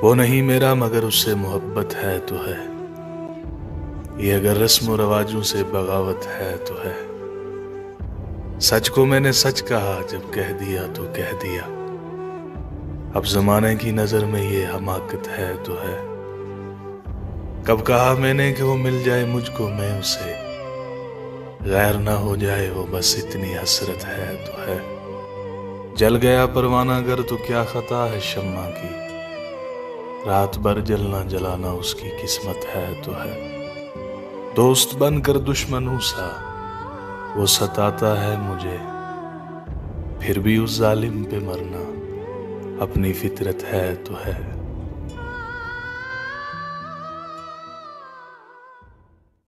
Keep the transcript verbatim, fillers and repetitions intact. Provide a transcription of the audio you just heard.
वो नहीं मेरा मगर उससे मोहब्बत है तो है। ये अगर रस्म व रवाजों से बगावत है तो है। सच को मैंने सच कहा जब कह दिया तो कह दिया। अब जमाने की नजर में ये हमाकत है तो है। कब कहा मैंने कि वो मिल जाए मुझको मैं उसे, गैर ना हो जाए वो बस इतनी हसरत है तो है। जल गया परवाना अगर तो क्या खता है शम्मा की, रात भर जलना जलाना उसकी किस्मत है तो है। दोस्त बनकर दुश्मनों सा वो सताता है मुझे, फिर भी उस जालिम पे मरना अपनी फितरत है तो है।